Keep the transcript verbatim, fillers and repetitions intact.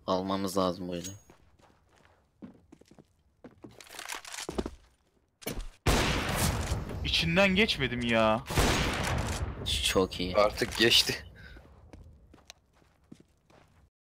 Almamız lazım böyle. İçinden geçmedim ya. Çok iyi. Artık geçti.